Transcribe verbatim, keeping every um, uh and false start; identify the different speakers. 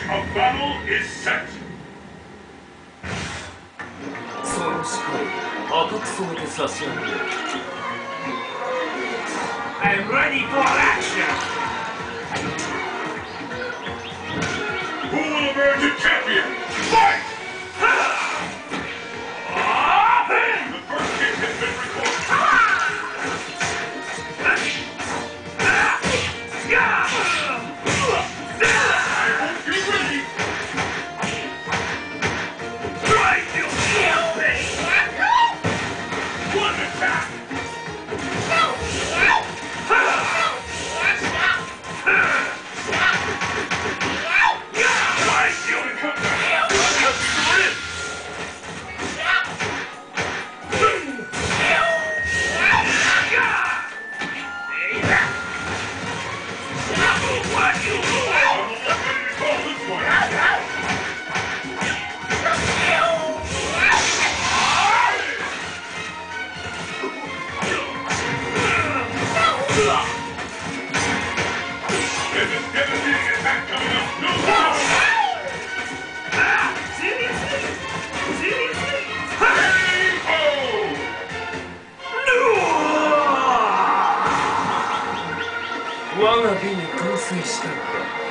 Speaker 1: A battle is set.
Speaker 2: その視界赤く染めて差し上げる。
Speaker 3: I'm ready for action!
Speaker 1: Who will emerge a champion? Fight! The first hit has been recorded. I hope you're ready.
Speaker 3: Try to kill me!
Speaker 1: One attack. Why is the only comeback? There's a devastating attack coming up. No power!
Speaker 3: Seriously? Seriously?
Speaker 1: Hey-ho!
Speaker 3: No!
Speaker 2: 我が美に陶酔したのか。